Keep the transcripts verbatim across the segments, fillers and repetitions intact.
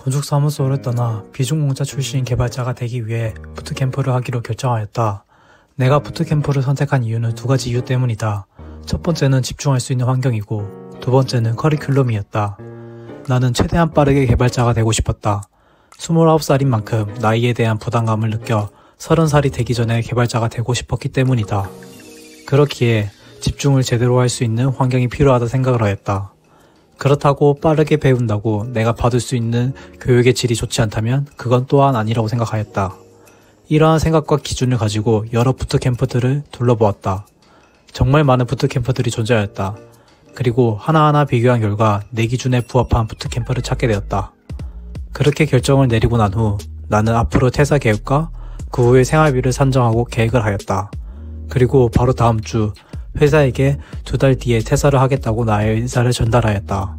건축사무소를 떠나 비중공자 출신 개발자가 되기 위해 부트캠프를 하기로 결정하였다. 내가 부트캠프를 선택한 이유는 두 가지 이유 때문이다. 첫 번째는 집중할 수 있는 환경이고 두 번째는 커리큘럼이었다. 나는 최대한 빠르게 개발자가 되고 싶었다. 스물아홉 살인 만큼 나이에 대한 부담감을 느껴 서른 살이 되기 전에 개발자가 되고 싶었기 때문이다. 그렇기에 집중을 제대로 할 수 있는 환경이 필요하다 생각을 하였다. 그렇다고 빠르게 배운다고 내가 받을 수 있는 교육의 질이 좋지 않다면 그건 또한 아니라고 생각하였다. 이러한 생각과 기준을 가지고 여러 부트캠프들을 둘러보았다. 정말 많은 부트캠프들이 존재하였다. 그리고 하나하나 비교한 결과 내 기준에 부합한 부트캠프를 찾게 되었다. 그렇게 결정을 내리고 난 후 나는 앞으로 퇴사 계획과 그 후의 생활비를 산정하고 계획을 하였다. 그리고 바로 다음 주 회사에게 두 달 뒤에 퇴사를 하겠다고 나의 의사를 전달하였다.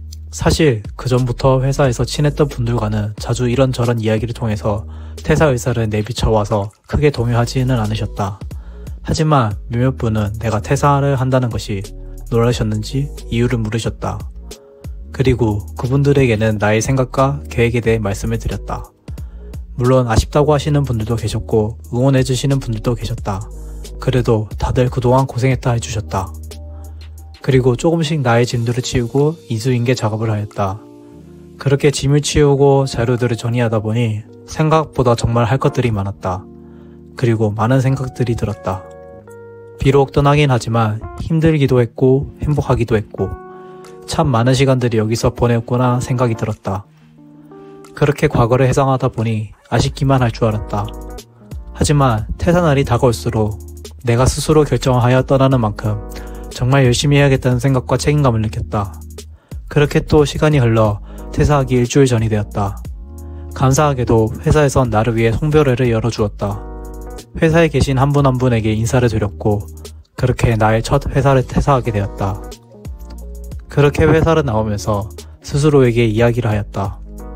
사실 그 전부터 회사에서 친했던 분들과는 자주 이런저런 이야기를 통해서 퇴사 의사를 내비쳐와서 크게 동요하지는 않으셨다. 하지만 몇몇 분은 내가 퇴사를 한다는 것이 놀라셨는지 이유를 물으셨다. 그리고 그분들에게는 나의 생각과 계획에 대해 말씀을 드렸다. 물론 아쉽다고 하시는 분들도 계셨고 응원해주시는 분들도 계셨다. 그래도 다들 그동안 고생했다 해주셨다. 그리고 조금씩 나의 짐들을 치우고 인수인계 작업을 하였다. 그렇게 짐을 치우고 자료들을 정리하다 보니 생각보다 정말 할 것들이 많았다. 그리고 많은 생각들이 들었다. 비록 떠나긴 하지만 힘들기도 했고 행복하기도 했고 참 많은 시간들이 여기서 보냈구나 생각이 들었다. 그렇게 과거를 회상하다 보니 아쉽기만 할 줄 알았다. 하지만 퇴사날이 다가올수록 내가 스스로 결정하여 떠나는 만큼 정말 열심히 해야겠다는 생각과 책임감을 느꼈다. 그렇게 또 시간이 흘러 퇴사하기 일주일 전이 되었다. 감사하게도 회사에선 나를 위해 송별회를 열어주었다. 회사에 계신 한 분 한 분에게 인사를 드렸고 그렇게 나의 첫 회사를 퇴사하게 되었다. 그렇게 회사를 나오면서 스스로에게 이야기를 하였다.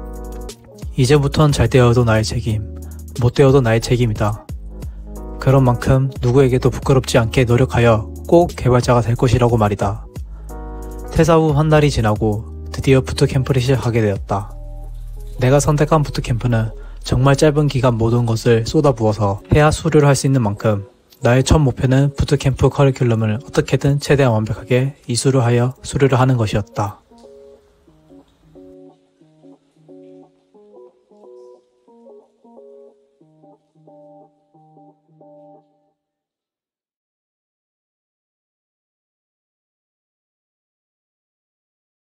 이제부턴 잘 되어도 나의 책임, 못 되어도 나의 책임이다. 그런 만큼 누구에게도 부끄럽지 않게 노력하여 꼭 개발자가 될 것이라고 말이다. 퇴사 후 한 달이 지나고 드디어 부트캠프를 시작하게 되었다. 내가 선택한 부트캠프는 정말 짧은 기간 모든 것을 쏟아부어서 해야 수료를 할 수 있는 만큼 나의 첫 목표는 부트캠프 커리큘럼을 어떻게든 최대한 완벽하게 이수를 하여 수료를 하는 것이었다.